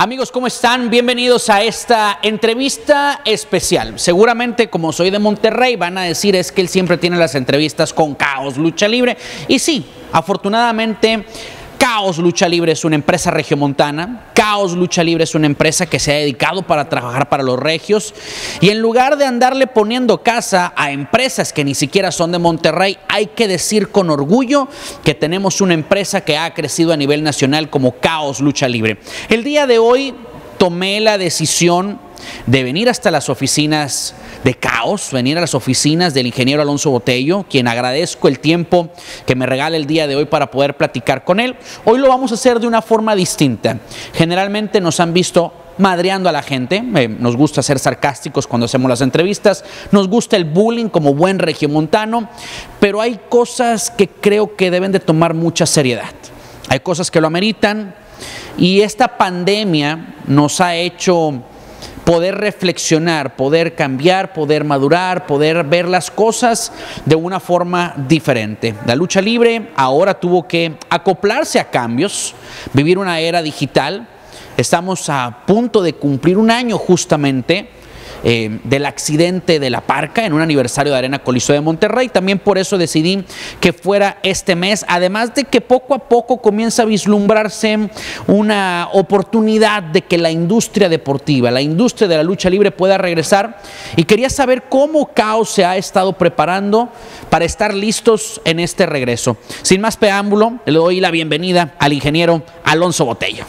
Amigos, ¿cómo están? Bienvenidos a esta entrevista especial. Seguramente, como soy de Monterrey, van a decir es que él siempre tiene las entrevistas con Caos Lucha Libre. Y sí, afortunadamente, Caos Lucha Libre es una empresa regiomontana. Caos Lucha Libre es una empresa que se ha dedicado para trabajar para los regios. Y en lugar de andarle poniendo casa a empresas que ni siquiera son de Monterrey, hay que decir con orgullo que tenemos una empresa que ha crecido a nivel nacional como Caos Lucha Libre. El día de hoy tomé la decisión de venir hasta las oficinas de Caos, venir a las oficinas del ingeniero Alonso Botello, quien agradezco el tiempo que me regala el día de hoy para poder platicar con él. Hoy lo vamos a hacer de una forma distinta. Generalmente nos han visto madreando a la gente, nos gusta ser sarcásticos cuando hacemos las entrevistas, nos gusta el bullying como buen regiomontano, pero hay cosas que creo que deben de tomar mucha seriedad. Hay cosas que lo ameritan y esta pandemia nos ha hecho poder reflexionar, poder cambiar, poder madurar, poder ver las cosas de una forma diferente. La lucha libre ahora tuvo que acoplarse a cambios, vivir una era digital. Estamos a punto de cumplir un año justamente del accidente de La Parca en un aniversario de Arena Coliseo de Monterrey. También por eso decidí que fuera este mes, además de que poco a poco comienza a vislumbrarse una oportunidad de que la industria deportiva, la industria de la lucha libre pueda regresar, y quería saber cómo Caos se ha estado preparando para estar listos en este regreso. Sin más preámbulo, le doy la bienvenida al ingeniero Alonso Botello.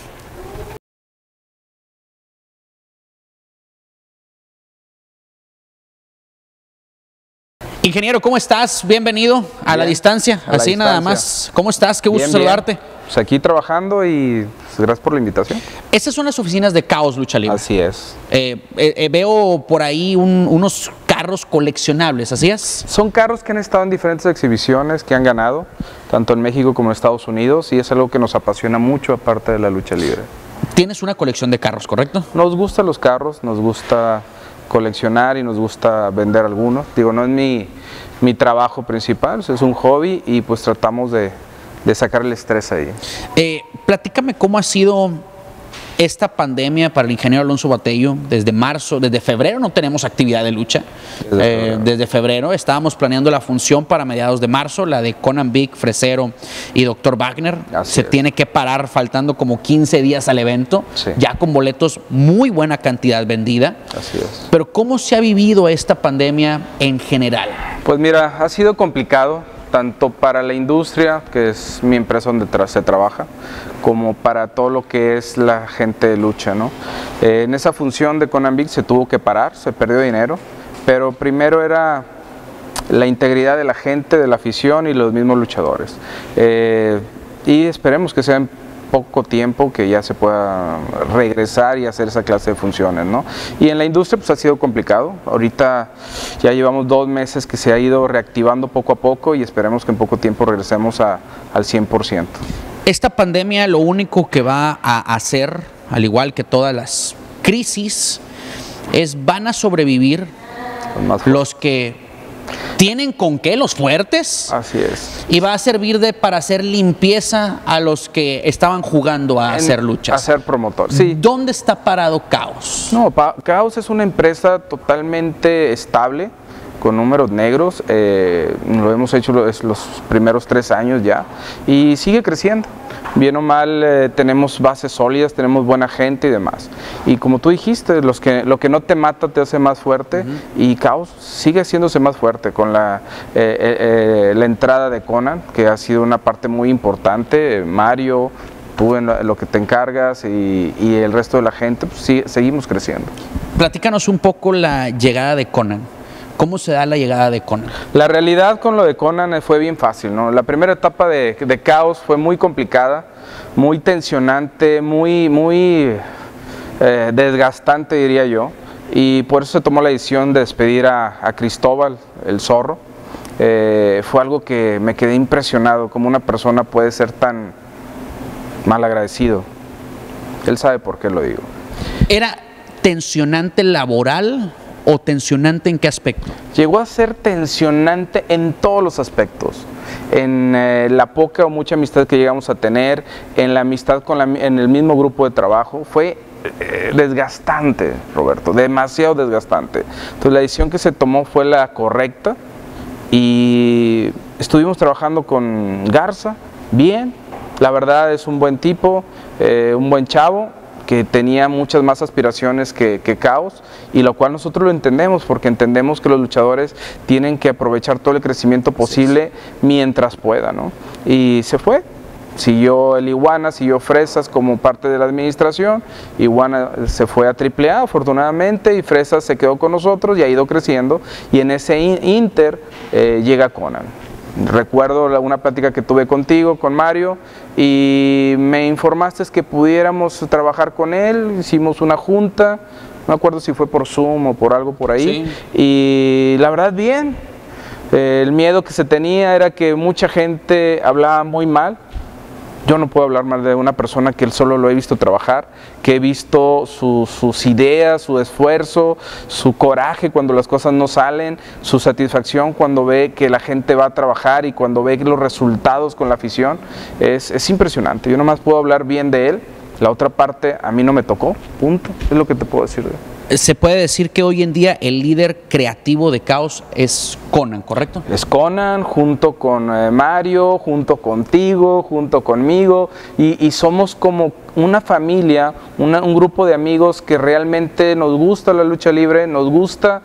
Ingeniero, ¿cómo estás? Bienvenido a la distancia, así nada más. ¿Cómo estás? Qué gusto saludarte. Pues aquí trabajando y pues, gracias por la invitación. Estas son las oficinas de Caos Lucha Libre. Así es. Veo por ahí unos carros coleccionables, ¿así es? Son carros que han estado en diferentes exhibiciones, que han ganado, tanto en México como en Estados Unidos, y es algo que nos apasiona mucho aparte de la lucha libre. Tienes una colección de carros, ¿correcto? Nos gustan los carros, nos gusta coleccionar y nos gusta vender algunos. Digo, no es mi trabajo principal, es un hobby y pues tratamos de sacar el estrés ahí. Platícame cómo ha sido esta pandemia para el ingeniero Alonso Botello. Desde marzo, desde febrero no tenemos actividad de lucha. Desde febrero estábamos planeando la función para mediados de marzo, la de Conan Big, Fresero y Dr. Wagner. Se tiene que parar faltando como 15 días al evento, ya con boletos muy buena cantidad vendida. Así es. Pero ¿cómo se ha vivido esta pandemia en general? Pues mira, ha sido complicado, tanto para la industria, que es mi empresa donde se trabaja, como para todo lo que es la gente de lucha, ¿no? En esa función de Conan Big se tuvo que parar, se perdió dinero, pero primero era la integridad de la gente, de la afición y los mismos luchadores. Y esperemos que sea en poco tiempo que ya se pueda regresar y hacer esa clase de funciones, ¿no? Y en la industria pues ha sido complicado. Ahorita ya llevamos 2 meses que se ha ido reactivando poco a poco y esperemos que en poco tiempo regresemos al 100%. Esta pandemia lo único que va a hacer, al igual que todas las crisis, van a sobrevivir los que tienen con qué, los fuertes. Así es. Y va a servir para hacer limpieza a los que estaban jugando a hacer luchas. A ser promotor, sí. ¿Dónde está parado Caos? No, Caos es una empresa totalmente estable, con números negros. Lo hemos hecho los primeros 3 años ya y sigue creciendo. Bien o mal, tenemos bases sólidas, tenemos buena gente y demás. Y como tú dijiste, lo que no te mata te hace más fuerte, y Caos sigue haciéndose más fuerte con la entrada de Conan, que ha sido una parte muy importante. Mario, tú en lo que te encargas y el resto de la gente, pues, sí, seguimos creciendo. Platícanos un poco la llegada de Conan. ¿Cómo se da la llegada de Conan? La realidad con lo de Conan fue bien fácil, ¿no? La primera etapa de Caos fue muy complicada, muy tensionante, muy desgastante, diría yo, y por eso se tomó la decisión de despedir a Cristóbal, el Zorro. Fue algo que me quedé impresionado, cómo una persona puede ser tan mal agradecido. Él sabe por qué lo digo. ¿Era tensionante laboral o tensionante en qué aspecto? Llegó a ser tensionante en todos los aspectos. En la poca o mucha amistad que llegamos a tener, en la amistad en el mismo grupo de trabajo, fue desgastante, Roberto, demasiado desgastante. Entonces la decisión que se tomó fue la correcta y estuvimos trabajando con Garza, bien, la verdad es un buen tipo, un buen chavo, que tenía muchas más aspiraciones que Caos, y lo cual nosotros lo entendemos, porque entendemos que los luchadores tienen que aprovechar todo el crecimiento posible mientras pueda, ¿no? Y se fue, siguió el Iguana, siguió Fresas como parte de la administración, Iguana se fue a AAA afortunadamente, y Fresas se quedó con nosotros y ha ido creciendo, y en ese inter llega Conan. Recuerdo una plática que tuve contigo, con Mario, y me informaste que pudiéramos trabajar con él, hicimos una junta, no me acuerdo si fue por Zoom o por algo por ahí, sí. Y la verdad bien, el miedo que se tenía era que mucha gente hablaba muy mal. Yo no puedo hablar mal de una persona que solo lo he visto trabajar, que he visto sus ideas, su esfuerzo, su coraje cuando las cosas no salen, su satisfacción cuando ve que la gente va a trabajar y cuando ve los resultados con la afición. Es impresionante. Yo nomás puedo hablar bien de él. La otra parte a mí no me tocó, punto. Es lo que te puedo decir de él. Se puede decir que hoy en día el líder creativo de Caos es Conan, ¿correcto? Es Conan, junto con Mario, junto contigo, junto conmigo, y somos como una familia, un grupo de amigos que realmente nos gusta la lucha libre, nos gusta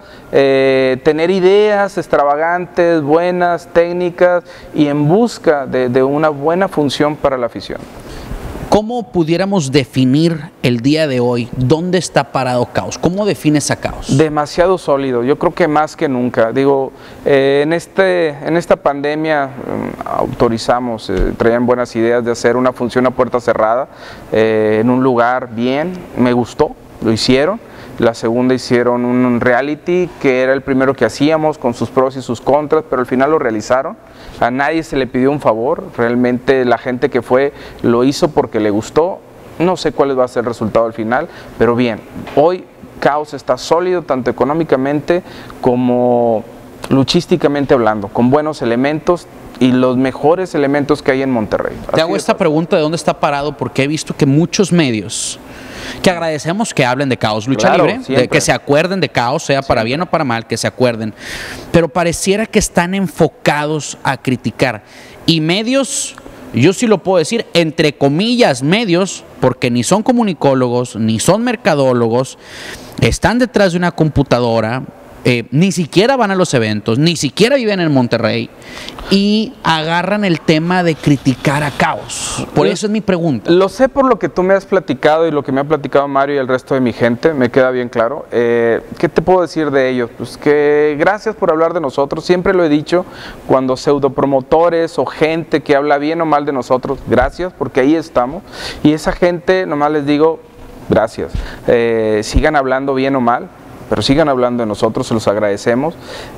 tener ideas extravagantes, buenas, técnicas, y en busca de una buena función para la afición. ¿Cómo pudiéramos definir el día de hoy dónde está parado Caos? ¿Cómo defines a Caos? Demasiado sólido, yo creo que más que nunca. Digo, en esta pandemia autorizamos, traían buenas ideas de hacer una función a puerta cerrada en un lugar bien, me gustó, lo hicieron. La segunda hicieron un reality que era el primero que hacíamos con sus pros y sus contras, pero al final lo realizaron. A nadie se le pidió un favor, realmente la gente que fue lo hizo porque le gustó. No sé cuál va a ser el resultado al final, pero bien, hoy Caos está sólido tanto económicamente como luchísticamente hablando, con buenos elementos y los mejores elementos que hay en Monterrey. Te hago esta pregunta de dónde está parado, porque he visto que muchos medios, que agradecemos que hablen de Caos Lucha Libre, de que se acuerden de Caos, sea para bien o para mal, que se acuerden, pero pareciera que están enfocados a criticar. Y medios, yo sí lo puedo decir, entre comillas medios, porque ni son comunicólogos, ni son mercadólogos, están detrás de una computadora, ni siquiera van a los eventos, ni siquiera viven en Monterrey, y agarran el tema de criticar a Caos. Por eso es mi pregunta. Lo sé por lo que tú me has platicado y lo que me ha platicado Mario y el resto de mi gente, me queda bien claro. ¿Qué te puedo decir de ellos? Pues que gracias por hablar de nosotros, siempre lo he dicho, cuando pseudopromotores o gente que habla bien o mal de nosotros, gracias, porque ahí estamos, y esa gente, nomás les digo, gracias. Sigan hablando bien o mal, pero sigan hablando de nosotros, se los agradecemos.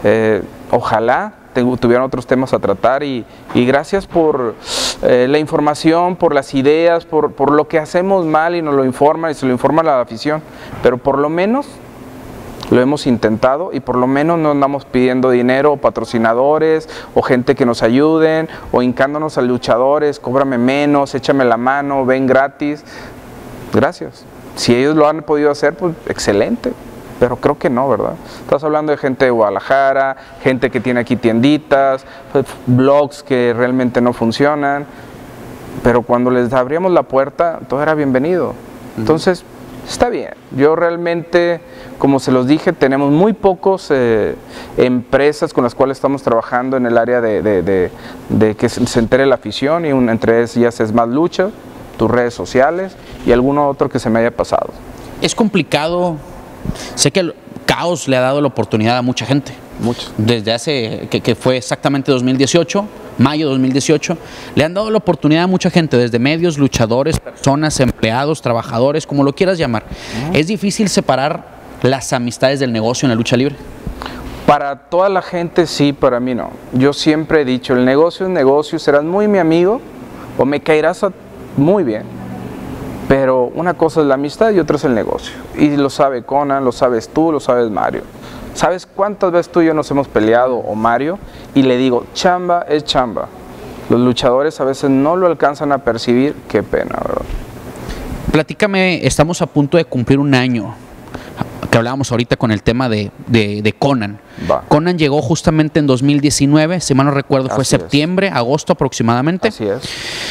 Ojalá tuvieran otros temas a tratar, y gracias por la información, por las ideas, por lo que hacemos mal y nos lo informan y se lo informa a la afición, pero por lo menos lo hemos intentado y por lo menos no andamos pidiendo dinero o patrocinadores o gente que nos ayuden o hincándonos a luchadores, cóbrame menos, échame la mano, ven gratis. Gracias. Si ellos lo han podido hacer, pues excelente. Pero creo que no, ¿verdad? Estás hablando de gente de Guadalajara, gente que tiene aquí tienditas, blogs que realmente no funcionan, pero cuando les abríamos la puerta, todo era bienvenido. Entonces, está bien. Yo realmente, como se los dije, tenemos muy pocos empresas con las cuales estamos trabajando en el área de que se entere la afición, y entre ellas es Más Lucha, tus redes sociales y alguno otro que se me haya pasado. Es complicado. Sé que el Caos le ha dado la oportunidad a mucha gente. Muchos. Desde hace, que fue exactamente 2018, mayo de 2018, le han dado la oportunidad a mucha gente, desde medios, luchadores, personas, empleados, trabajadores, como lo quieras llamar. ¿Es difícil separar las amistades del negocio en la lucha libre? Para toda la gente sí, para mí no. Yo siempre he dicho, el negocio es negocio, serás muy mi amigo o me caerás muy bien. Pero una cosa es la amistad y otra es el negocio. Y lo sabe Conan, lo sabes tú, lo sabes Mario. ¿Sabes cuántas veces tú y yo nos hemos peleado, o Mario? Y le digo, chamba es chamba. Los luchadores a veces no lo alcanzan a percibir, qué pena, ¿verdad? Platícame, estamos a punto de cumplir un año, que hablábamos ahorita con el tema de Conan. Va. Conan llegó justamente en 2019, si mal no recuerdo fue septiembre, agosto aproximadamente. Así es.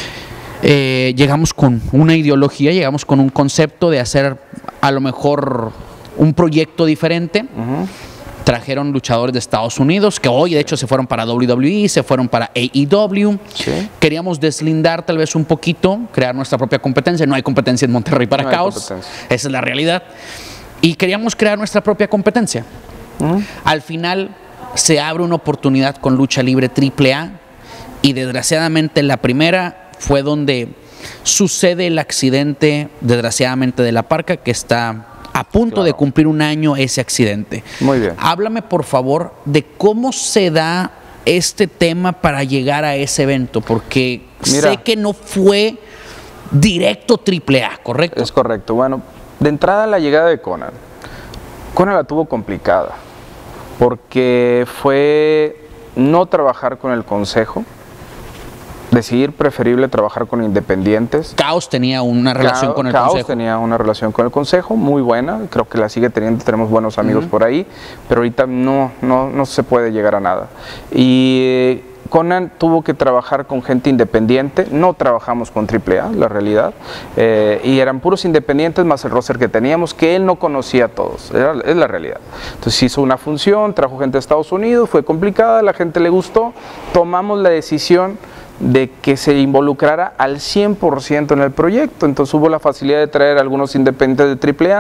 Llegamos con una ideología, llegamos con un concepto de hacer a lo mejor un proyecto diferente. Trajeron luchadores de Estados Unidos, que hoy de hecho se fueron para WWE, se fueron para AEW. Sí. Queríamos deslindar tal vez un poquito, crear nuestra propia competencia. No hay competencia en Monterrey para Caos, esa es la realidad. Y queríamos crear nuestra propia competencia. Al final se abre una oportunidad con Lucha Libre AAA y desgraciadamente la primera fue donde sucede el accidente, desgraciadamente, de La Parca, que está a punto de cumplir un año ese accidente. Muy bien. Háblame, por favor, de cómo se da este tema para llegar a ese evento, porque sé que no fue directo AAA, ¿correcto? Es correcto. Bueno, de entrada la llegada de Conan. Conan la tuvo complicada, porque fue no trabajar con el consejo, decidir preferible trabajar con independientes. Caos tenía una relación con el consejo. Caos tenía una relación con el consejo muy buena, creo que la sigue teniendo, tenemos buenos amigos por ahí, pero ahorita no se puede llegar a nada. Y Conan tuvo que trabajar con gente independiente, no trabajamos con AAA, la realidad, y eran puros independientes más el roster que teníamos, que él no conocía a todos, es la realidad. Entonces hizo una función, trajo gente de Estados Unidos, fue complicada, la gente le gustó, tomamos la decisión de que se involucrara al 100% en el proyecto. Entonces hubo la facilidad de traer a algunos independientes de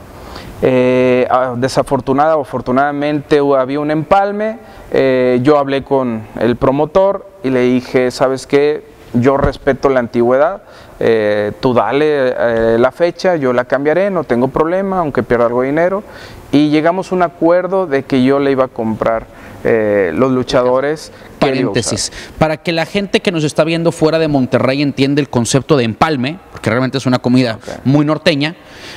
AAA. Desafortunada o afortunadamente había un empalme. Yo hablé con el promotor y le dije, ¿sabes qué? Yo respeto la antigüedad, tú dale la fecha, yo la cambiaré, no tengo problema, aunque pierda algo de dinero. Y llegamos a un acuerdo de que yo le iba a comprar los luchadores. Paréntesis, para que la gente que nos está viendo fuera de Monterrey entienda el concepto de empalme, porque realmente es una comida muy norteña.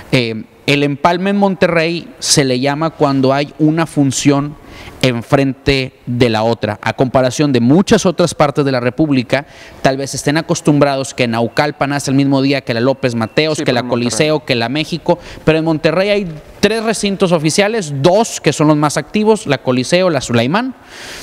El empalme en Monterrey se le llama cuando hay una función enfrente de la otra. A comparación de muchas otras partes de la República, tal vez estén acostumbrados que Naucalpan hace el mismo día que la López Mateos, que la Coliseo, que la México, pero en Monterrey hay 3 recintos oficiales, 2 que son los más activos, la Coliseo, la Sulaimán,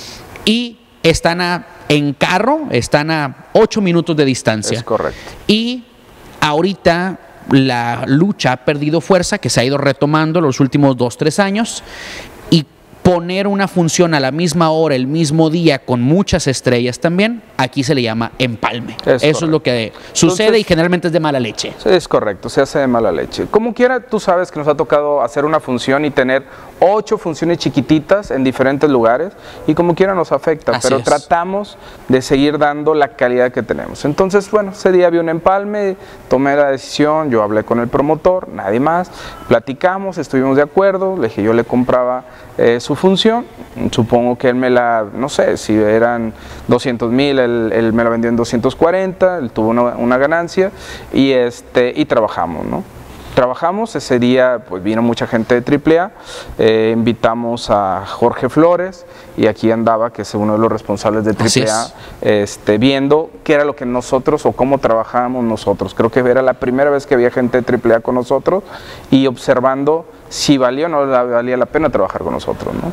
y están en carro, están a 8 minutos de distancia. Es correcto. Y ahorita la lucha ha perdido fuerza, que se ha ido retomando los últimos 2-3 años, y poner una función a la misma hora, el mismo día, con muchas estrellas también, aquí se le llama empalme. Eso es lo que sucede. Entonces, y generalmente es de mala leche. Es correcto, se hace de mala leche. Como quiera, tú sabes que nos ha tocado hacer una función y tener 8 funciones chiquititas en diferentes lugares, y como quiera nos afecta, pero tratamos de seguir dando la calidad que tenemos. Entonces, bueno, ese día había un empalme, tomé la decisión, yo hablé con el promotor, nadie más, platicamos, estuvimos de acuerdo, le dije yo le compraba su función, supongo que él me la, no sé, si eran 200,000, él me la vendió en 240, él tuvo una ganancia, y trabajamos, ¿no? Trabajamos, ese día pues vino mucha gente de AAA, invitamos a Jorge Flores, y aquí andaba, que es uno de los responsables de AAA, viendo qué era lo que nosotros, o cómo trabajábamos nosotros. Creo que era la primera vez que había gente de AAA con nosotros, y observando si valía o no valía la pena trabajar con nosotros, ¿no?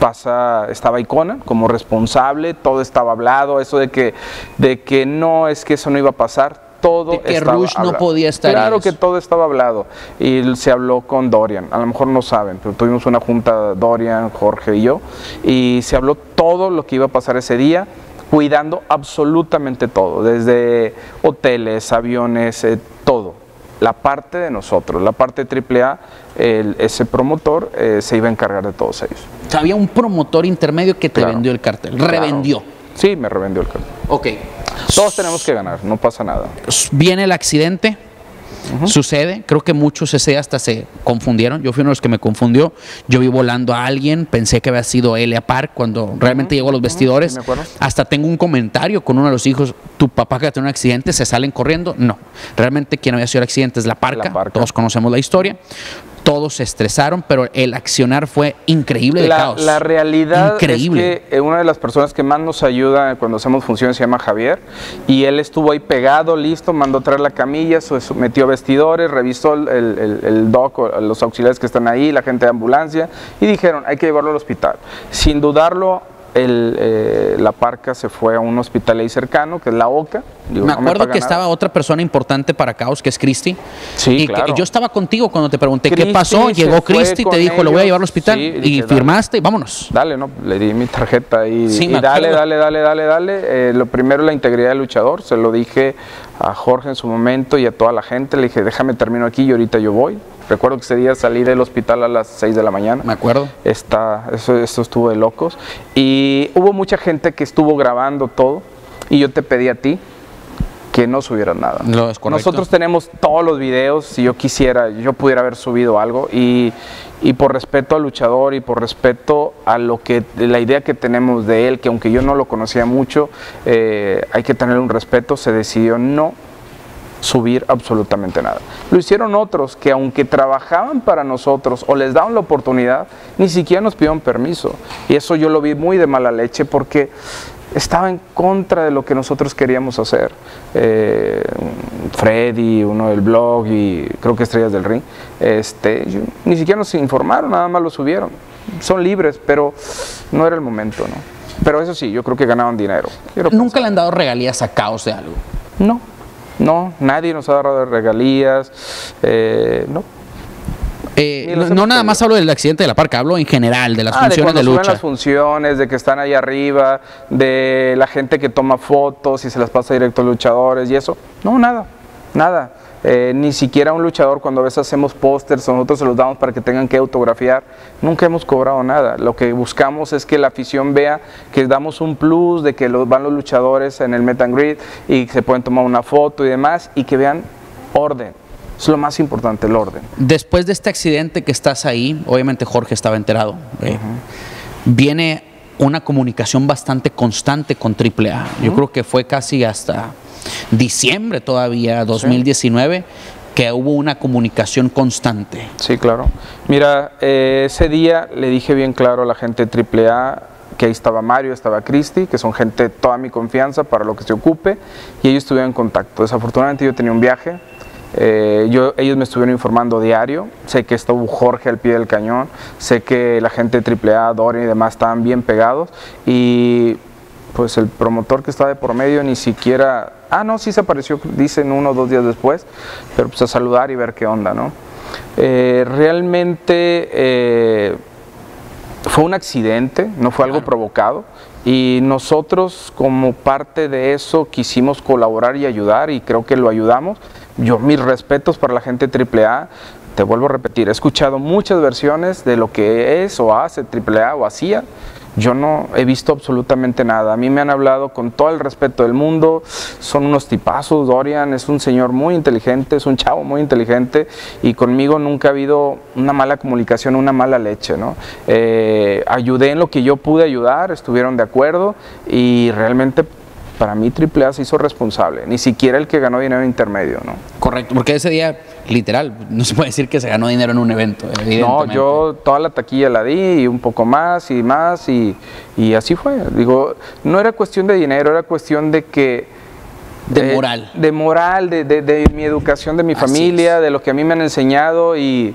Estaba Conan como responsable, todo estaba hablado, eso de que no, es que eso no iba a pasar. Todo de que Rush no podía estar. Claro que todo estaba hablado, y se habló con Dorian, a lo mejor no saben, pero tuvimos una junta, Dorian, Jorge y yo, y se habló todo lo que iba a pasar ese día, cuidando absolutamente todo, desde hoteles, aviones, todo. La parte de nosotros, la parte de AAA, ese promotor se iba a encargar de todos ellos. O sea, había un promotor intermedio que te vendió el cartel, revendió. Sí, me revendió el cartel. Ok. Todos tenemos que ganar, no pasa nada. Viene el accidente, sucede, creo que muchos ese hasta se confundieron, yo fui uno de los que me confundió, yo vi volando a alguien, pensé que había sido Elia Park cuando realmente llegó a los vestidores, sí, hasta tengo un comentario con uno de los hijos, tu papá que tiene un accidente, se salen corriendo, no, realmente quien había sido el accidente es La Parca, todos conocemos la historia. Todos se estresaron, pero el accionar fue increíble de Caos. La realidad es que una de las personas que más nos ayuda cuando hacemos funciones se llama Javier, y él estuvo ahí pegado, listo, mandó traer la camilla, se metió a vestidores, revisó el doc, los auxiliares que están ahí, la gente de ambulancia, y dijeron, hay que llevarlo al hospital. Sin dudarlo, la parca se fue a un hospital ahí cercano, que es la OCA. Digo, me acuerdo que estaba otra persona importante para Caos, que es Cristi. Sí, y claro. yo estaba contigo cuando te pregunté qué pasó. Llegó Cristi, te dijo, lo voy a llevar al hospital. Sí, y dije, firmaste y vámonos. Dale, ¿no? Le di mi tarjeta y dale. Lo primero, la integridad del luchador. Se lo dije a Jorge en su momento y a toda la gente. Le dije, déjame termino aquí y ahorita yo voy. Recuerdo que ese día salí del hospital a las 6 de la mañana. Me acuerdo. Eso estuvo de locos. Y hubo mucha gente que estuvo grabando todo y yo te pedí a ti que no subieras nada. No, es correcto. Nosotros tenemos todos los videos. Si yo quisiera, yo pudiera haber subido algo. Y por respeto al luchador y por respeto a la idea que tenemos de él, que aunque yo no lo conocía mucho, hay que tener un respeto, se decidió no subir absolutamente nada. Lo hicieron otros que aunque trabajaban para nosotros o les daban la oportunidad, ni siquiera nos pidieron permiso. Y eso yo lo vi muy de mala leche porque estaba en contra de lo que nosotros queríamos hacer. Freddy, uno del blog y creo que Estrellas del Ring, ni siquiera nos informaron, nada más lo subieron. Son libres, pero no era el momento, ¿no? Pero eso sí, yo creo que ganaban dinero. ¿Nunca le han dado regalías a Caos de algo? No, nadie nos ha dado regalías, no. No nada más hablo del accidente de la parca, hablo en general de las funciones de lucha. De las funciones, de que están ahí arriba, de la gente que toma fotos y se las pasa directo a los luchadores y eso. No, nada. Ni siquiera un luchador, cuando a veces hacemos pósters, nosotros se los damos para que tengan que autografiar, nunca hemos cobrado nada. Lo que buscamos es que la afición vea que damos un plus, de que van los luchadores en el meet and greet y se pueden tomar una foto y demás, y que vean orden. Es lo más importante, el orden. Después de este accidente que estás ahí, obviamente Jorge estaba enterado, viene una comunicación bastante constante con AAA. Yo creo que fue casi hasta diciembre todavía, 2019, que hubo una comunicación constante. Sí, claro. Mira, ese día le dije bien claro a la gente de AAA que ahí estaba Mario, estaba Cristi, que son gente de toda mi confianza para lo que se ocupe, y ellos estuvieron en contacto. Desafortunadamente yo tenía un viaje, ellos me estuvieron informando diario, sé que estuvo Jorge al pie del cañón, sé que la gente de AAA, Dorian y demás estaban bien pegados, y pues el promotor que estaba de por medio ni siquiera, sí se apareció, dicen 1 o 2 días después, pero pues a saludar y ver qué onda, ¿no? Realmente fue un accidente, no fue algo provocado, y nosotros como parte de eso quisimos colaborar y ayudar, y creo que lo ayudamos. Mis respetos para la gente de AAA, te vuelvo a repetir, he escuchado muchas versiones de lo que es o hace AAA o hacía. Yo no he visto absolutamente nada. A mí me han hablado con todo el respeto del mundo, son unos tipazos. Dorian es un señor muy inteligente, es un chavo muy inteligente, y conmigo nunca ha habido una mala comunicación, una mala leche, ¿no? Ayudé en lo que yo pude ayudar, estuvieron de acuerdo, y realmente para mí AAA se hizo responsable, ni siquiera el que ganó dinero intermedio, ¿no? Correcto, porque ese día, literal, no se puede decir que se ganó dinero en un evento, evidentemente. No, yo toda la taquilla la di, y un poco más, y así fue. Digo, no era cuestión de dinero, era cuestión de que... De moral. De moral, de mi educación, de mi familia, de lo que a mí me han enseñado, y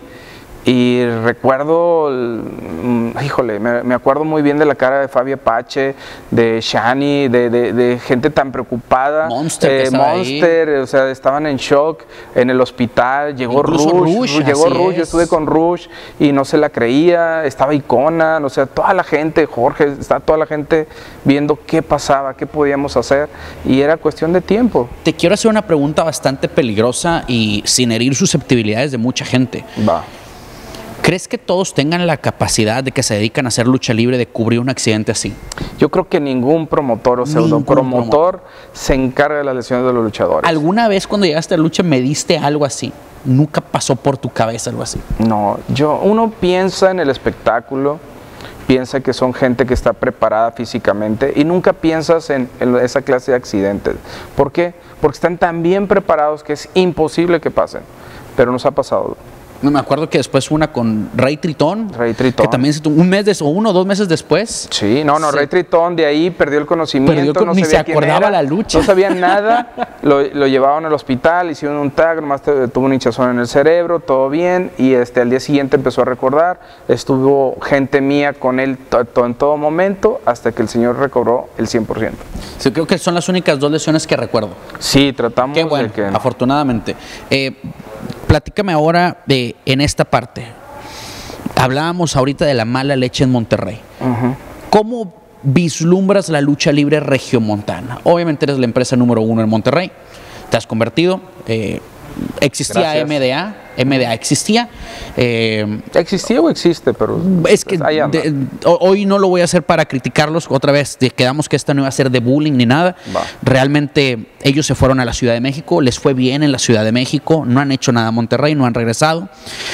recuerdo, híjole, me acuerdo muy bien de la cara de Fabi Apache, de Shani, de gente tan preocupada. Monster, o sea, estaban en shock en el hospital. Llegó Rush, yo estuve con Rush y no se la creía, estaba Icona, o sea, toda la gente, Jorge, está toda la gente viendo qué pasaba, qué podíamos hacer, y era cuestión de tiempo. Te quiero hacer una pregunta bastante peligrosa y sin herir susceptibilidades de mucha gente. Va. ¿Crees que todos tengan la capacidad de que se dedican a hacer lucha libre de cubrir un accidente así? Yo creo que ningún promotor o pseudopromotor se encarga de las lesiones de los luchadores. ¿Alguna vez cuando llegaste a lucha me diste algo así? ¿Nunca pasó por tu cabeza algo así? No, uno piensa en el espectáculo, piensa que son gente que está preparada físicamente, y nunca piensas en esa clase de accidentes. ¿Por qué? Porque están tan bien preparados que es imposible que pasen, pero nos ha pasado. No, me acuerdo que después una con Rey Tritón. Rey Tritón. Que también un mes o 1 o 2 meses después. Sí, Rey Tritón de ahí perdió el conocimiento. Ni se acordaba la lucha. No sabía nada. Lo llevaban al hospital, hicieron un tag, nomás tuvo un hinchazón en el cerebro, todo bien. Y al día siguiente empezó a recordar. Estuvo gente mía con él en todo momento hasta que el señor recobró el 100%. Sí, creo que son las únicas 2 lesiones que recuerdo. Sí, tratamos Qué bueno, de que... afortunadamente. Platícame ahora en esta parte. Hablábamos ahorita de la mala leche en Monterrey. ¿Cómo vislumbras la lucha libre regiomontana? Obviamente eres la empresa número 1 en Monterrey. Te has convertido. Existía Gracias. MDA existía. ¿Existía o existe? Pero es que hoy no lo voy a hacer para criticarlos. Otra vez, quedamos que esta no iba a ser de bullying ni nada. Realmente ellos se fueron a la Ciudad de México, les fue bien en la Ciudad de México, no han hecho nada a Monterrey, no han regresado.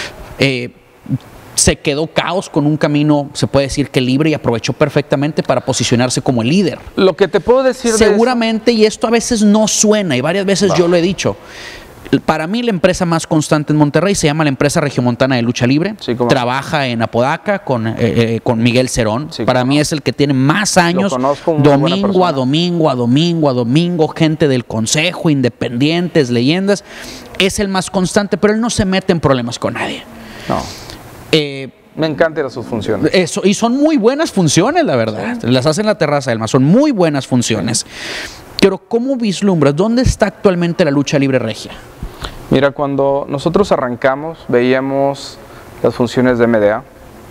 Se quedó Caos con un camino, se puede decir que libre, y aprovechó perfectamente para posicionarse como el líder. Lo que te puedo decir seguramente, y esto a veces no suena, y varias veces yo lo he dicho, para mí la empresa más constante en Monterrey se llama la empresa regiomontana de lucha libre. Sí, trabaja en Apodaca con Miguel Cerón. Sí, para mí es el que tiene más años, domingo a domingo, gente del consejo, independientes, leyendas. Es el más constante, pero él no se mete en problemas con nadie. No. Me encantan sus funciones. Eso, y son muy buenas funciones, la verdad. Sí. Las hace en la terraza del Mar, son muy buenas funciones. Pero ¿cómo vislumbras? ¿Dónde está actualmente la lucha libre regia? Mira, cuando nosotros arrancamos, veíamos las funciones de MDA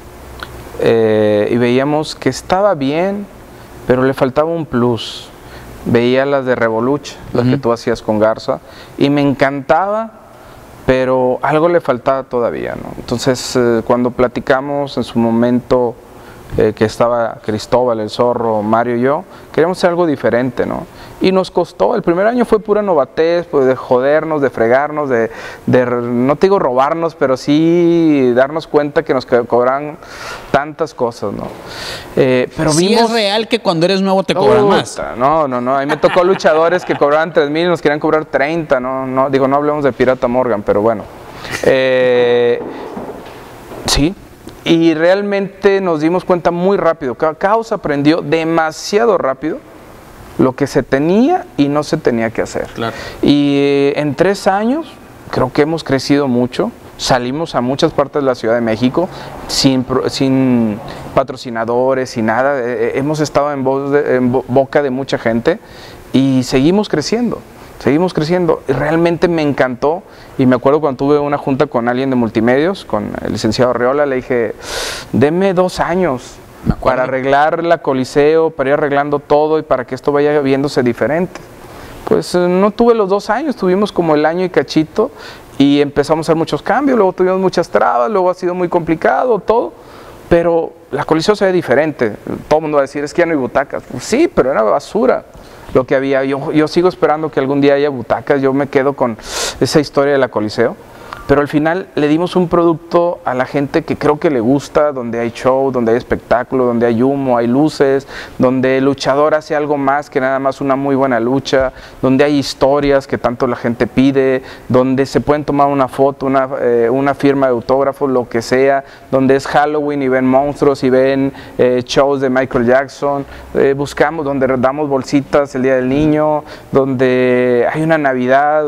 y veíamos que estaba bien, pero le faltaba un plus. Veía las de Revoluch, las que tú hacías con Garza, y me encantaba, pero algo le faltaba todavía, ¿no? Entonces, cuando platicamos en su momento, que estaba Cristóbal, el Zorro, Mario y yo, queríamos hacer algo diferente, ¿no? Y nos costó, el primer año fue pura novatez, pues de jodernos, de fregarnos, de no te digo robarnos, pero sí darnos cuenta que nos cobran tantas cosas, ¿no? Pero sí vimos... es real que cuando eres nuevo te cobran más. No, a mí me tocó luchadores que cobraban 3,000 y nos querían cobrar 30, no hablemos de Pirata Morgan, pero bueno. Sí. Y realmente nos dimos cuenta muy rápido. Caos aprendió demasiado rápido lo que se tenía y no se tenía que hacer. Claro. Y en 3 años creo que hemos crecido mucho. Salimos a muchas partes de la Ciudad de México sin patrocinadores, sin nada. Hemos estado en boca de mucha gente y seguimos creciendo. Realmente me encantó, y me acuerdo cuando tuve una junta con alguien de multimedios, con el licenciado Arreola, le dije, deme 2 años para arreglar la Coliseo, para ir arreglando todo y para que esto vaya viéndose diferente. Pues no tuve los 2 años, tuvimos como el año y cachito y empezamos a hacer muchos cambios, luego tuvimos muchas trabas, luego ha sido muy complicado todo, pero la Coliseo se ve diferente. Todo el mundo va a decir, es que ya no hay butacas. Pues sí, pero era basura lo que había. Yo sigo esperando que algún día haya butacas. Yo me quedo con esa historia de la Coliseo, pero al final le dimos un producto a la gente que creo que le gusta, donde hay show, donde hay espectáculo, donde hay humo, hay luces, donde el luchador hace algo más que nada más una muy buena lucha, donde hay historias que tanto la gente pide, donde se pueden tomar una foto, una firma de autógrafo, lo que sea, donde es Halloween y ven monstruos y ven shows de Michael Jackson. Buscamos donde damos bolsitas el Día del Niño, donde hay una Navidad.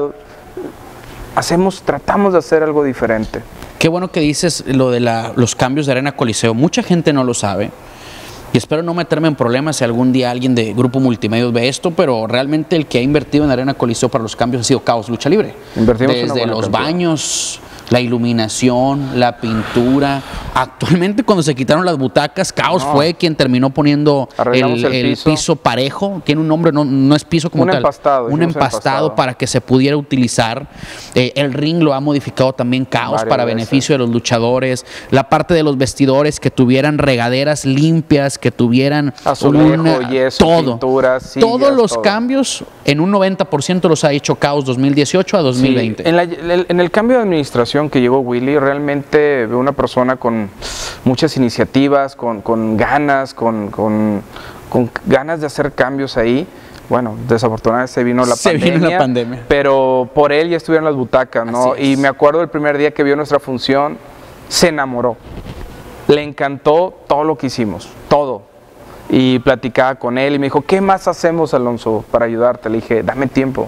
Tratamos de hacer algo diferente. Qué bueno que dices lo de los cambios de Arena Coliseo. Mucha gente no lo sabe y espero no meterme en problemas si algún día alguien de Grupo Multimedios ve esto, pero realmente el que ha invertido en Arena Coliseo para los cambios ha sido Caos Lucha Libre. Invertimos desde los baños, la iluminación, la pintura. Actualmente, cuando se quitaron las butacas, Caos fue quien terminó poniendo el piso parejo. Tiene un nombre, no es piso como tal. Un empastado para que se pudiera utilizar. El ring lo ha modificado también Caos para beneficio de los luchadores. La parte de los vestidores, que tuvieran regaderas limpias, que tuvieran azulejo, yeso, pinturas, sillas, todos los cambios, en un 90% los ha hecho Caos 2018 a 2020. Sí, en el cambio de administración que llegó Willy, realmente veo una persona con muchas iniciativas, con ganas, con ganas de hacer cambios ahí. bueno, desafortunadamente se vino la pandemia, pero por él ya estuvieron las butacas, ¿no? Y me acuerdo el primer día que vio nuestra función, se enamoró, le encantó todo lo que hicimos, todo. Y platicaba con él y me dijo, ¿qué más hacemos, Alonso, para ayudarte? Le dije, dame tiempo,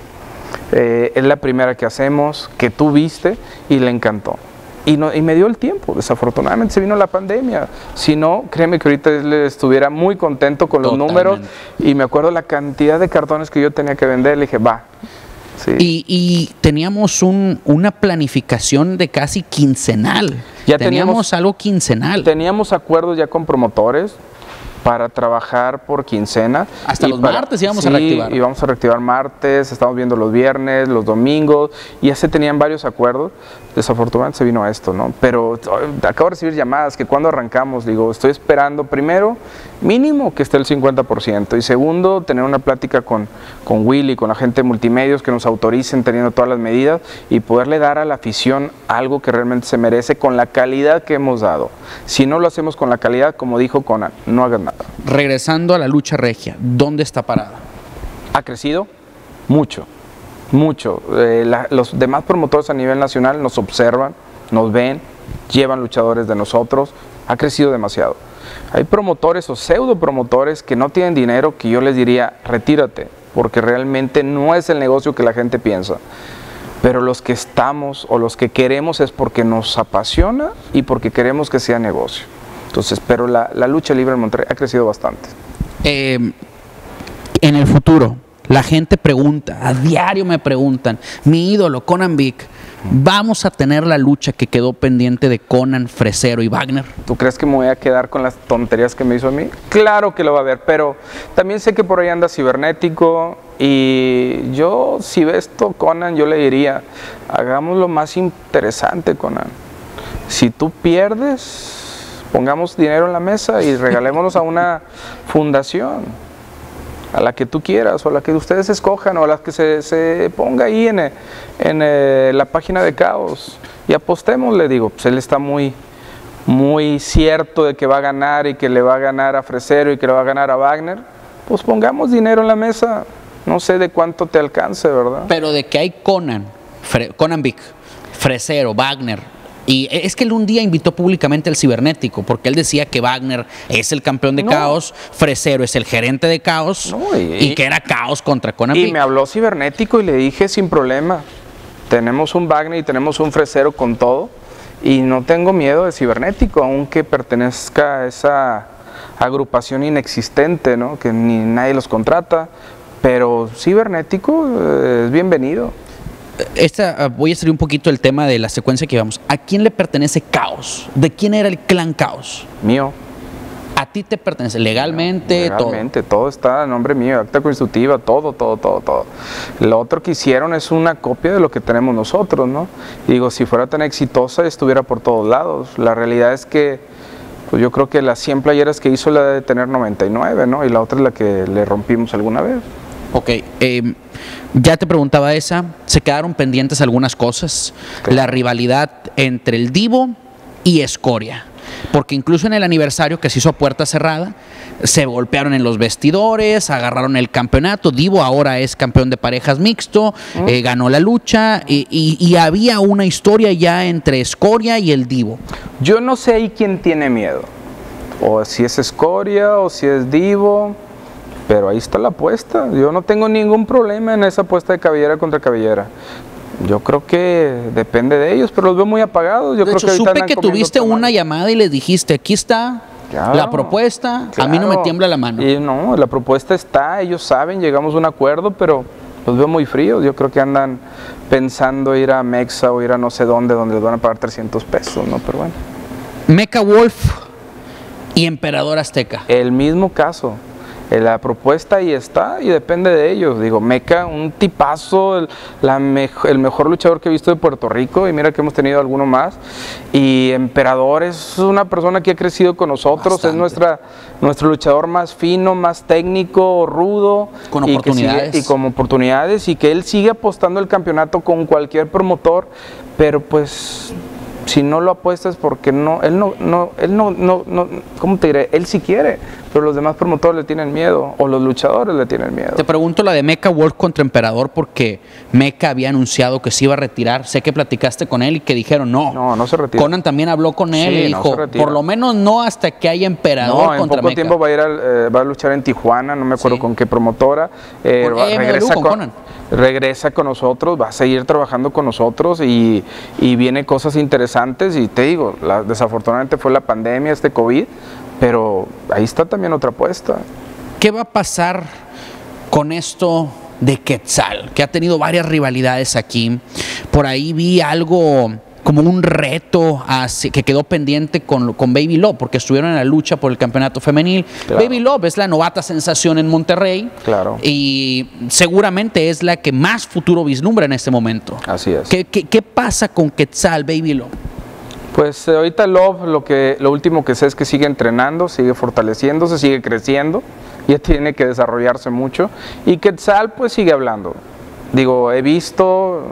es la primera que hacemos, que tú viste, y le encantó. Y me dio el tiempo. Desafortunadamente se vino la pandemia. Si no, créeme que ahorita él estuviera muy contento con los números. Y me acuerdo la cantidad de cartones que yo tenía que vender. Le dije, va. Sí. Y teníamos una planificación de casi quincenal. Ya teníamos algo quincenal. Teníamos acuerdos ya con promotores para trabajar por quincena. Hasta los martes íbamos a reactivar. Sí, íbamos a reactivar martes, estamos viendo los viernes, los domingos, y ya se tenían varios acuerdos. Desafortunadamente se vino esto, ¿no? Pero acabo de recibir llamadas que cuando arrancamos, digo, estoy esperando primero, mínimo que esté el 50%, y segundo, tener una plática con Willy, con la gente de multimedios que nos autoricen teniendo todas las medidas y poderle dar a la afición algo que realmente se merece con la calidad que hemos dado. Si no lo hacemos con la calidad, como dijo Conan, no hagas nada. Regresando a la lucha regia, ¿dónde está parada? Ha crecido mucho. Mucho. Los demás promotores a nivel nacional nos observan, nos ven, llevan luchadores de nosotros. Ha crecido demasiado. Hay promotores o pseudo promotores que no tienen dinero, que yo les diría, retírate, porque realmente no es el negocio que la gente piensa. Pero los que estamos o los que queremos es porque nos apasiona y porque queremos que sea negocio. Entonces, pero la lucha libre en Monterrey ha crecido bastante. En el futuro, la gente pregunta, a diario me preguntan, mi ídolo, Conan Big, ¿vamos a tener la lucha que quedó pendiente de Conan, Fresero y Wagner? ¿Tú crees que me voy a quedar con las tonterías que me hizo a mí? Claro que lo va a haber, pero también sé que por ahí anda Cibernético, y yo, si ves esto, Conan, yo le diría, hagamos lo más interesante, Conan. Si tú pierdes, pongamos dinero en la mesa y regalémonos a una fundación, a la que tú quieras, o a la que ustedes escojan, o a la que se ponga ahí en la página de Caos, y apostemos, le digo, pues él está muy cierto de que va a ganar, y que le va a ganar a Fresero, y que le va a ganar a Wagner, pues pongamos dinero en la mesa, no sé de cuánto te alcance, ¿verdad? Pero de que hay Conan Big, Fresero, Wagner. Y es que él un día invitó públicamente al Cibernético, porque él decía que Wagner es el campeón de Caos, Fresero es el gerente de Caos, y que era Caos contra Conan Big. Y me habló Cibernético y le dije sin problema, tenemos un Wagner y tenemos un Fresero con todo, y no tengo miedo de Cibernético, aunque pertenezca a esa agrupación inexistente, ¿no? Que ni nadie los contrata, pero Cibernético es bienvenido. Voy a salir un poquito del tema de la secuencia que íbamos. ¿A quién le pertenece Caos? ¿De quién era el clan Caos? Mío. ¿A ti te pertenece legalmente? Legalmente, todo está a nombre mío, acta constitutiva, todo. Lo otro que hicieron es una copia de lo que tenemos nosotros, ¿no? Y digo, si fuera tan exitosa, estuviera por todos lados. La realidad es que, pues yo creo que las 100 playeras que hizo la debe tener 99, ¿no? Y la otra es la que le rompimos alguna vez. Ok, ya te preguntaba esa, se quedaron pendientes algunas cosas, la rivalidad entre el Divo y Escoria, porque incluso en el aniversario que se hizo a puerta cerrada, se golpearon en los vestidores, agarraron el campeonato, Divo ahora es campeón de parejas mixto, ganó la lucha, y había una historia ya entre Escoria y el Divo. Yo no sé ahí quién tiene miedo, o si es Escoria o si es Divo. Pero ahí está la apuesta. Yo no tengo ningún problema en esa apuesta de cabellera contra cabellera. Yo creo que depende de ellos, pero los veo muy apagados. Yo de hecho, supe que tuviste una llamada y les dijiste, aquí está la propuesta, a mí no me tiembla la mano. Y no, la propuesta está, ellos saben, llegamos a un acuerdo, pero los veo muy fríos. Yo creo que andan pensando ir a Mexa o ir a no sé dónde, donde les van a pagar 300 pesos, ¿no? Pero bueno. Mecha Wolf y Emperador Azteca. El mismo caso. La propuesta ahí está y depende de ellos. Digo, Mecha, un tipazo, el mejor luchador que he visto de Puerto Rico, y mira que hemos tenido alguno más. Y Emperador es una persona que ha crecido con nosotros, bastante. Es nuestro luchador más fino, más técnico, rudo. Con oportunidades. Y con oportunidades, y que él sigue apostando el campeonato con cualquier promotor, pero pues si no lo apuestas porque él no, ¿cómo te diré? Él sí quiere, pero los demás promotores le tienen miedo, o los luchadores le tienen miedo. Te pregunto la de Mecha Wolf contra Emperador, porque Mecha había anunciado que se iba a retirar. Sé que platicaste con él y que dijeron no se retira. Conan también habló con él y dijo, por lo menos no hasta que haya Emperador contra Mecha. En poco tiempo va a luchar en Tijuana, no me acuerdo con qué promotora. Regresa con nosotros, va a seguir trabajando con nosotros y vienen cosas interesantes. Y te digo, desafortunadamente fue la pandemia, este COVID, pero ahí está también otra apuesta. ¿Qué va a pasar con esto de Quetzal, que ha tenido varias rivalidades aquí? Por ahí vi algo como un reto que quedó pendiente con Baby Love, porque estuvieron en la lucha por el campeonato femenil. Claro. Baby Love es la novata sensación en Monterrey. Claro. Y seguramente es la que más futuro vislumbra en este momento. Así es. ¿Qué pasa con Quetzal, Baby Love? Pues ahorita Love, lo último que sé es que sigue entrenando, sigue fortaleciéndose, sigue creciendo, ya tiene que desarrollarse mucho. Y Quetzal pues sigue hablando. Digo, he visto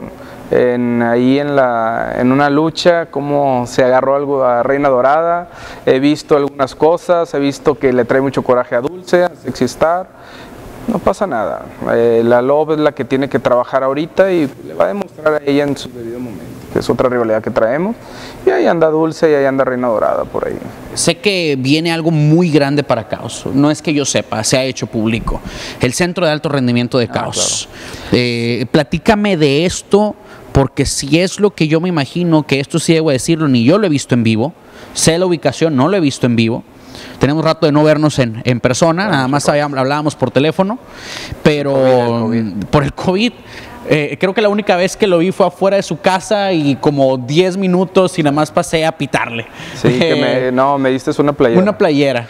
ahí en una lucha cómo se agarró algo a Reina Dorada, he visto algunas cosas, he visto que le trae mucho coraje a Dulce, a Sexy Star. No pasa nada, la Love es la que tiene que trabajar ahorita y le va a demostrar a ella en su debido momento, que es otra rivalidad que traemos, y ahí anda Dulce y ahí anda Reina Dorada por ahí. Sé que viene algo muy grande para Caos, no es que yo sepa, se ha hecho público, el Centro de Alto Rendimiento de Caos. Claro. Platícame de esto, porque si es lo que yo me imagino, que esto sí debo decirlo, ni yo lo he visto en vivo, sé la ubicación, no lo he visto en vivo. Tenemos rato de no vernos en persona, nada más hablábamos por teléfono, pero por el COVID, creo que la única vez que lo vi fue afuera de su casa y como 10 minutos y nada más pasé a pitarle. Sí, me diste una playera. Una playera.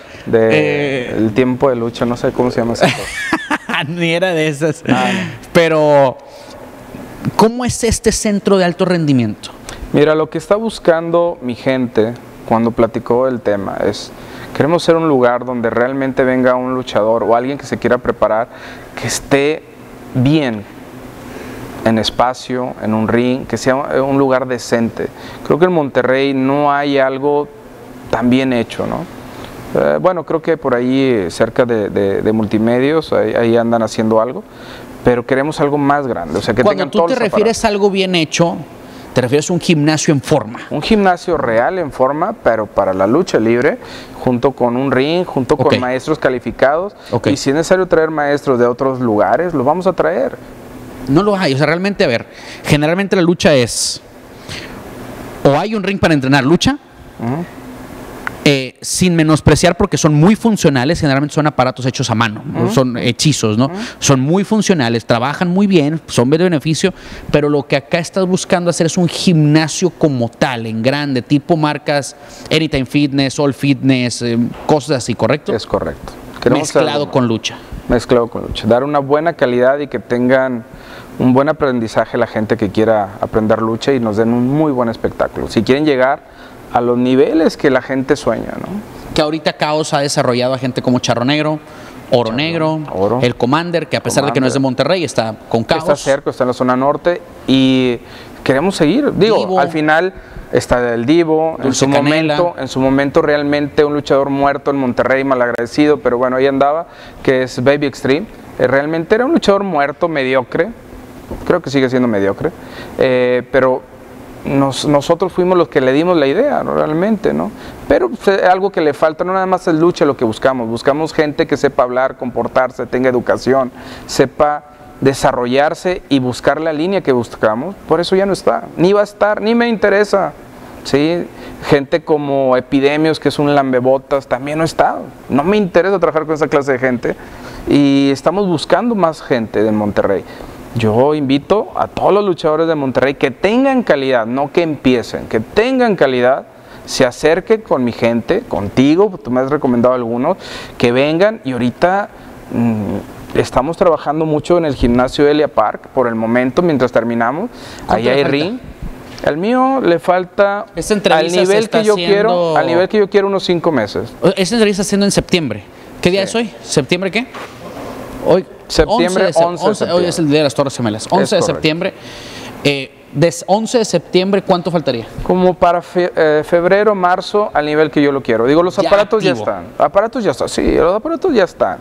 El tiempo de lucha, no sé cómo se llama esa cosa. Ni era de esas. Pero, ¿cómo es este centro de alto rendimiento? Mira, lo que está buscando mi gente cuando platicó el tema es... Queremos ser un lugar donde realmente venga un luchador o alguien que se quiera preparar, que esté bien en espacio, en un ring, que sea un lugar decente. Creo que en Monterrey no hay algo tan bien hecho, ¿no? Bueno, creo que por ahí cerca de Multimedios, ahí andan haciendo algo, pero queremos algo más grande. O sea, que cuando tú te refieres a algo bien hecho, ¿te refieres a un gimnasio en forma? Un gimnasio real en forma, pero para la lucha libre, junto con un ring, junto con maestros calificados. Y si es necesario traer maestros de otros lugares, los vamos a traer. No lo hay, o sea, realmente, a ver, generalmente la lucha es, o hay un ring para entrenar lucha, sin menospreciar porque son muy funcionales, generalmente son aparatos hechos a mano, son hechizos, ¿no? Son muy funcionales, trabajan muy bien, son de beneficio, pero lo que acá estás buscando hacer es un gimnasio como tal, en grande, tipo marcas Anytime Fitness, All Fitness, cosas así, ¿correcto? Es correcto. Mezclado con lucha. Mezclado con lucha, dar una buena calidad y que tengan un buen aprendizaje la gente que quiera aprender lucha y nos den un muy buen espectáculo. Si quieren llegar a los niveles que la gente sueña, ¿no? Que ahorita Caos ha desarrollado a gente como Charro Negro, Oro Negro, el Commander, que a pesar de que no es de Monterrey, está con Caos. Está cerca, está en la zona norte y queremos seguir. Digo, Divo, al final está el Divo, en su momento realmente un luchador muerto en Monterrey, malagradecido, pero bueno, ahí andaba, que es Baby Extreme. Realmente era un luchador muerto, mediocre, creo que sigue siendo mediocre, pero nosotros fuimos los que le dimos la idea, ¿no? Realmente, ¿no? Pero algo que le falta, no nada más es lucha lo que buscamos gente que sepa hablar, comportarse, tenga educación, sepa desarrollarse y buscar la línea que buscamos. Por eso ya no está, ni va a estar, ni me interesa, ¿sí? Gente como Epidemios, que es un lambebotas, también no está, no me interesa trabajar con esa clase de gente y estamos buscando más gente de Monterrey. Yo invito a todos los luchadores de Monterrey que tengan calidad, no que empiecen, que tengan calidad, se acerquen con mi gente, contigo, tú me has recomendado algunos, que vengan y ahorita estamos trabajando mucho en el gimnasio Elia Park, por el momento, mientras terminamos, ahí hay ring. Al mío le falta al nivel que yo quiero unos 5 meses. Esta entrevista está haciendo en septiembre. ¿Qué día es hoy? ¿Septiembre qué? Hoy. Septiembre 11 de septiembre. Hoy es el día de las Torres Gemelas, 11 de septiembre. de 11 de septiembre, ¿cuánto faltaría? Como para febrero, marzo, al nivel que yo lo quiero. Digo, los aparatos ya están. Aparatos ya están, sí, los aparatos ya están.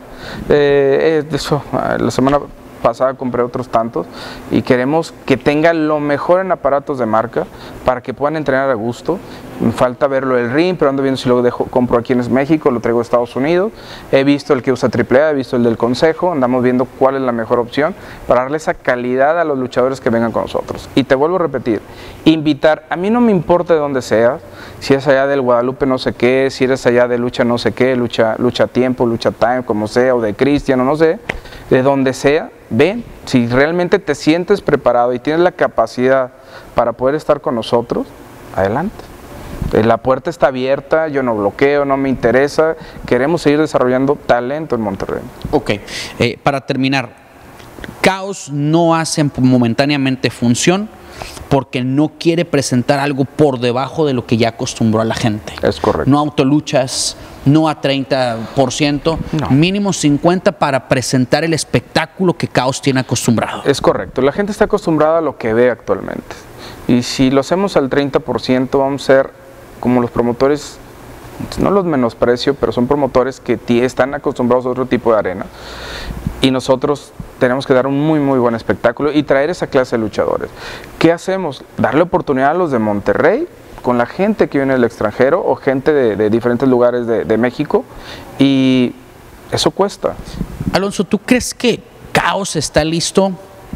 Eso, la semana pasada compré otros tantos y queremos que tengan lo mejor en aparatos de marca para que puedan entrenar a gusto. Me falta verlo el ring, pero ando viendo si lo compro aquí en México, lo traigo a Estados Unidos. He visto el que usa AAA, he visto el del Consejo, andamos viendo cuál es la mejor opción para darle esa calidad a los luchadores que vengan con nosotros. Y te vuelvo a repetir, invitar, a mí no me importa de dónde seas, si es allá del Guadalupe no sé qué, si eres allá de lucha no sé qué, lucha tiempo, lucha time, como sea, o de Cristiano, no sé, de donde sea, ven, si realmente te sientes preparado y tienes la capacidad para poder estar con nosotros, adelante. La puerta está abierta, yo no bloqueo, no me interesa, queremos seguir desarrollando talento en Monterrey. Ok, para terminar, Caos no hace momentáneamente función porque no quiere presentar algo por debajo de lo que ya acostumbró a la gente. Es correcto. No autoluchas, no a 30%, no. Mínimo 50% para presentar el espectáculo que Caos tiene acostumbrado. Es correcto, la gente está acostumbrada a lo que ve actualmente. Y si lo hacemos al 30%, vamos a ser como los promotores, no los menosprecio, pero son promotores que están acostumbrados a otro tipo de arena. Y nosotros tenemos que dar un muy buen espectáculo y traer esa clase de luchadores. ¿Qué hacemos? Darle oportunidad a los de Monterrey, con la gente que viene del extranjero o gente de diferentes lugares de México, y eso cuesta. Alonso, ¿tú crees que Caos está listo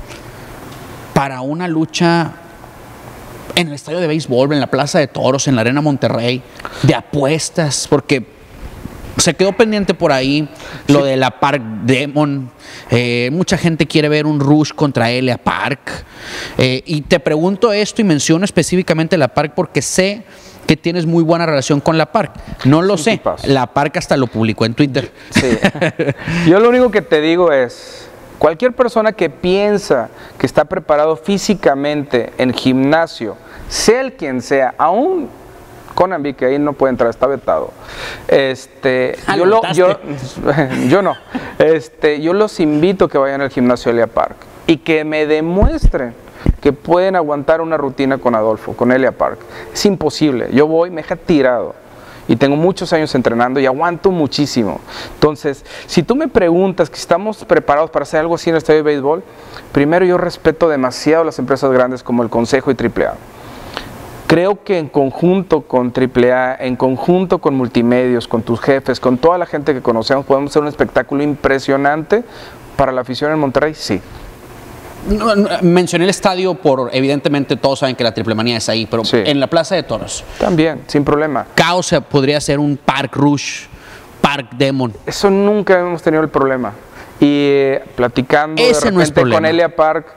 para una lucha en el estadio de béisbol, en la Plaza de Toros, en la Arena Monterrey, de apuestas? Porque se quedó pendiente por ahí lo de la Park Demon. Mucha gente quiere ver un Rush contra Elia Park. Y te pregunto esto y menciono específicamente la Park porque sé que tienes muy buena relación con la Park. No lo sé. La Park hasta lo publicó en Twitter. Sí. Yo lo único que te digo es, cualquier persona que piensa que está preparado físicamente en gimnasio, sea el quien sea, aún Conan B, que ahí no puede entrar, está vetado. Yo no. Yo los invito a que vayan al gimnasio Elia Park y que me demuestren que pueden aguantar una rutina con Adolfo, con Elia Park. Es imposible. Yo voy, me deja tirado. Y tengo muchos años entrenando y aguanto muchísimo. Entonces, si tú me preguntas que estamos preparados para hacer algo así en el estadio de béisbol, primero yo respeto demasiado las empresas grandes como el Consejo y AAA. Creo que en conjunto con AAA, en conjunto con Multimedios, con tus jefes, con toda la gente que conocemos, podemos hacer un espectáculo impresionante para la afición en Monterrey, sí. Mencioné el estadio por, evidentemente todos saben que la Triple Manía es ahí, pero sí, en la Plaza de Toros. También, sin problema. Caos podría ser un Park Rush, Park Demon. Eso nunca hemos tenido el problema. Y platicando de repente con Elia Park,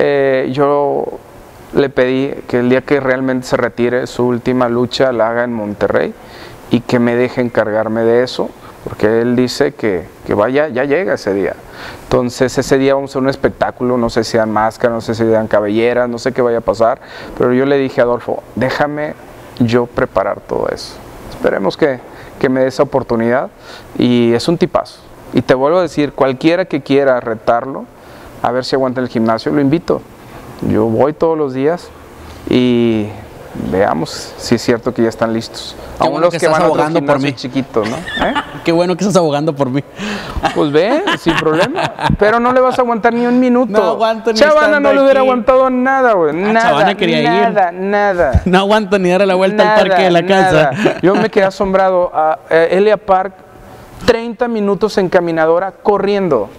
yo le pedí que el día que realmente se retire, su última lucha la haga en Monterrey y que me deje encargarme de eso, porque él dice que vaya, ya llega ese día. Entonces ese día vamos a hacer un espectáculo, no sé si dan máscaras, no sé si dan cabelleras, no sé qué vaya a pasar, pero yo le dije a Adolfo, déjame yo preparar todo eso. Esperemos que me dé esa oportunidad, y es un tipazo. Y te vuelvo a decir, cualquiera que quiera retarlo, a ver si aguanta en el gimnasio, lo invito. Yo voy todos los días y veamos si es cierto que ya están listos. Qué bueno que estás abogando por mí. Chiquitos, ¿no? Qué bueno que estás abogando por mí. Pues ve, sin problema. Pero no le vas a aguantar ni un minuto. No aguanto ni Chavana no le hubiera aguantado nada, güey. Nada, Chavana quería nada. No aguanto ni dar la vuelta al parque de la casa. Yo me quedé asombrado. A Elia Park, 30 minutos en caminadora corriendo.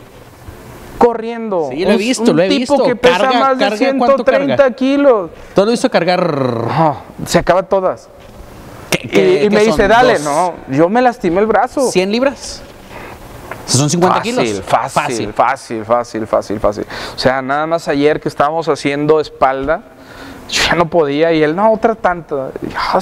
Sí, lo he visto, un tipo que pesa más de 130 kilos. ¿Todo lo hizo cargar? No, se acaba todas. Y me dice, dale, no, yo me lastimé el brazo. ¿100 libras? ¿Son 50 kilos? Fácil. O sea, nada más ayer que estábamos haciendo espalda, yo ya no podía, y él, no, otra tanta.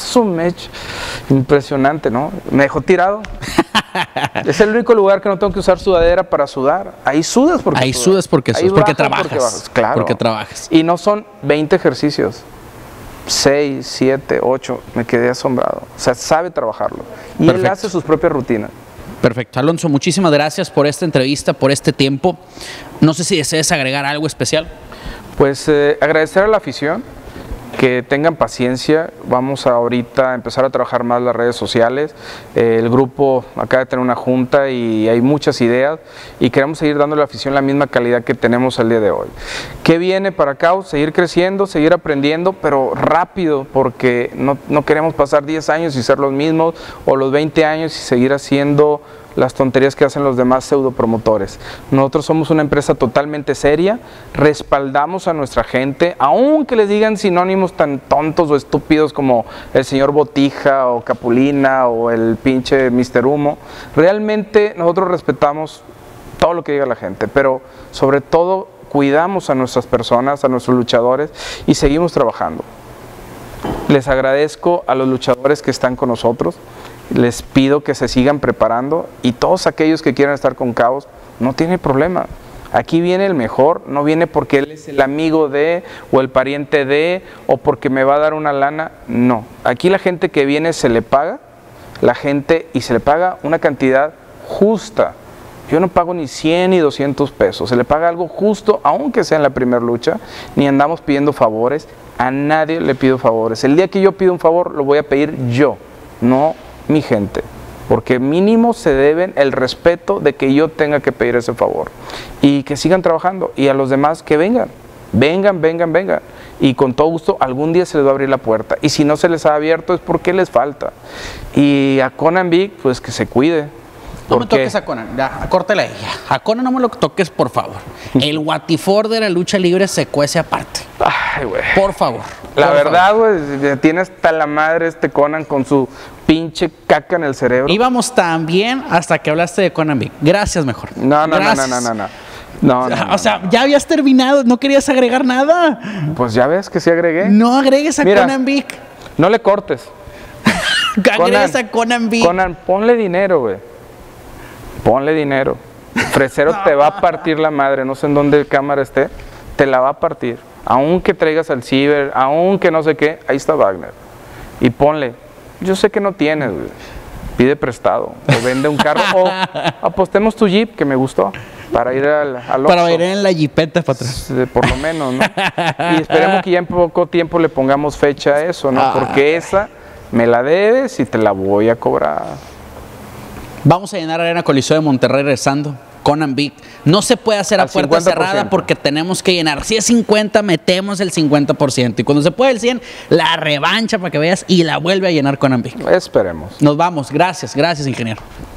Impresionante, ¿no? Me dejó tirado. Es el único lugar que no tengo que usar sudadera para sudar. Ahí sudas porque trabajas. Claro. Porque trabajas. Y no son 20 ejercicios. 6, 7, 8. Me quedé asombrado. O sea, sabe trabajarlo. Y Perfecto. Él hace sus propias rutinas. Perfecto. Alonso, muchísimas gracias por esta entrevista, por este tiempo. No sé si deseas agregar algo especial. Pues agradecer a la afición. que tengan paciencia. Vamos ahorita a empezar a trabajar más las redes sociales. El grupo acaba de tener una junta y hay muchas ideas y queremos seguir dando a la afición la misma calidad que tenemos el día de hoy. ¿Qué viene para Caos? Seguir creciendo, seguir aprendiendo, pero rápido, porque no queremos pasar 10 años y ser los mismos, o los 20 años y seguir haciendo las tonterías que hacen los demás pseudopromotores. Nosotros somos una empresa totalmente seria, respaldamos a nuestra gente, aunque les digan sinónimos tan tontos o estúpidos como el señor Botija o Capulina o el pinche Mr. Humo. Realmente nosotros respetamos todo lo que diga la gente, pero sobre todo cuidamos a nuestras personas, a nuestros luchadores, y seguimos trabajando. Les agradezco a los luchadores que están con nosotros. Les pido que se sigan preparando, y todos aquellos que quieran estar con Caos, no tiene problema. Aquí viene el mejor, no viene porque él es el amigo de, o el pariente de, o porque me va a dar una lana. No, aquí la gente que viene se le paga, y se le paga una cantidad justa. Yo no pago ni 100 ni 200 pesos, se le paga algo justo, aunque sea en la primera lucha, ni andamos pidiendo favores, a nadie le pido favores. El día que yo pido un favor, lo voy a pedir yo, no mi gente, porque mínimo se deben el respeto de que yo tenga que pedir ese favor, y que sigan trabajando, y a los demás que vengan, y con todo gusto algún día se les va a abrir la puerta, y si no se les ha abierto es porque les falta. Y a Conan Big, pues que se cuide. No me toques a Conan, ya, córtela ella. A Conan no me lo toques, por favor. El Watifor de la lucha libre se cuece aparte. Ay, güey. Por favor. La verdad, güey, tiene hasta la madre este Conan con su pinche caca en el cerebro. Íbamos tan bien hasta que hablaste de Conan Big. Gracias, mejor. No. O sea, ya habías terminado, no querías agregar nada. Pues ya ves que sí agregué. No agregues a Conan Big. No le cortes. Agregues a Conan Big. Conan, ponle dinero, güey. Ponle dinero. Fresero te va a partir la madre, no sé en dónde el cámara esté, te la va a partir. Aunque traigas al ciber, aunque no sé qué, ahí está Wagner. Y ponle, yo sé que no tienes, güey. Pide prestado, o vende un carro, o apostemos tu Jeep, que me gustó, para ir al para ir en la Jeepeta, patrón. Por lo menos, ¿no? Y esperemos que ya en poco tiempo le pongamos fecha a eso, ¿no? Porque esa me la debes y te la voy a cobrar. Vamos a llenar Arena Coliseo de Monterrey regresando. Conan Big. No se puede hacer a puerta cerrada porque tenemos que llenar. Si es 50, metemos el 50%. Y cuando se puede el 100, la revancha para que veas y la vuelve a llenar Conan Big. Esperemos. Nos vamos. Gracias, ingeniero.